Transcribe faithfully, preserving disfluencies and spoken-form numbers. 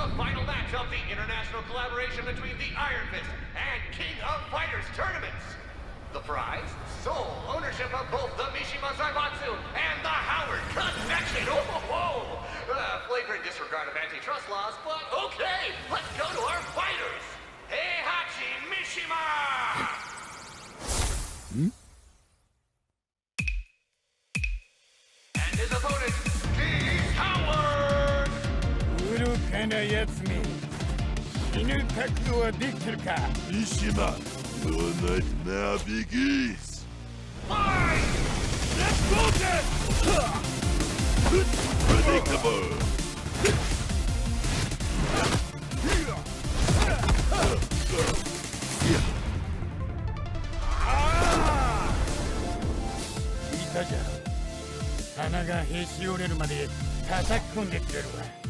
the final match of the international collaboration between the Iron Fist and King of Fighters tournaments. The prize, sole ownership of both the Mishima Zaibatsu and the Howard Connection. Oh, ho, ho. Uh, flagrant disregard of antitrust laws, but okay, let's go to our fighters. Heihachi Mishima! Hmm? And his opponent, King Howard! 愚かなやつめ、死ぬ覚悟はできてるか？ Mishima, your nightmare begins! Fight! Let's go then! Predictable! Ah! いたじゃん。鼻がへし折れるまで叩き込んでくれるわ。